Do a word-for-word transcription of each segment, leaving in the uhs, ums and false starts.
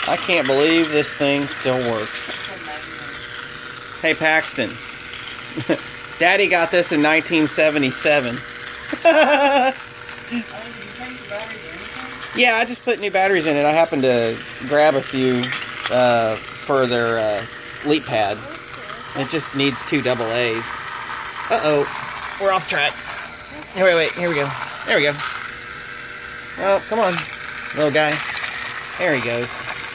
I can't believe this thing still works. Hey Paxton, Daddy got this in nineteen seventy-seven. Yeah, I just put new batteries in it. I happened to grab a few uh, for their uh, leap pad. It just needs two double A's. Uh-oh, we're off track. Wait, wait, here we go. There we go. Oh, come on, little guy. There he goes.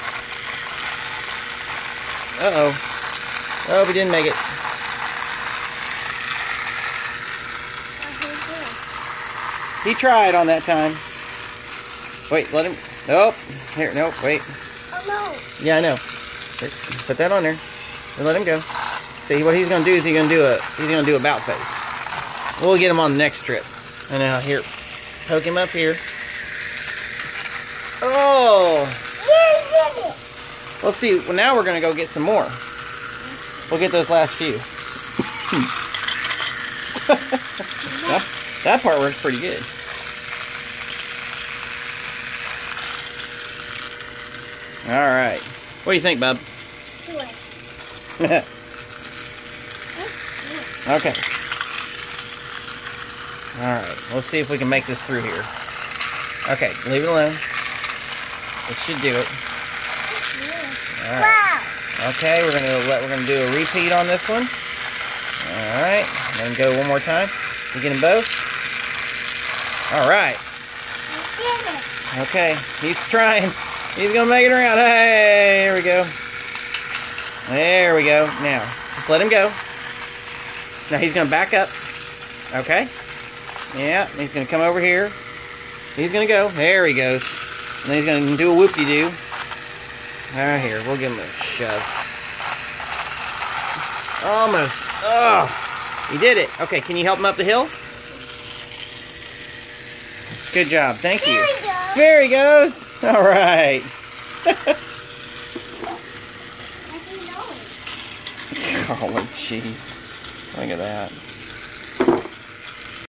Uh-oh. Oh, we didn't make it. He tried on that time. Wait, let him. Nope. Here, nope, wait. Oh, no. Yeah, I know. Here, put that on there. And let him go. See, what he's going to do is he's going to do a he's going to do a bout face. We'll get him on the next trip. And now, here. Poke him up here. Oh! Let's see. Well, now we're going to go get some more. We'll get those last few. that, that part works pretty good. All right. What do you think, bub? Okay. All right. Let's see if we can make this through here. Okay. Leave it alone. It should do it. All right. Wow. Okay. We're gonna let. We're gonna do a repeat on this one. All right. Then go one more time. You get them both. All right. Okay. He's trying. He's gonna make it around. Hey, here we go. There we go. Now, just let him go. Now he's gonna back up. Okay. Yeah, he's gonna come over here. He's gonna go. There he goes. And then he's gonna do a whoop-de-doo. All right, here. We'll give him a shove. Almost. Oh, he did it. Okay, can you help him up the hill? Good job. Thank you. There he goes. All right. Oh, jeez. Look at that.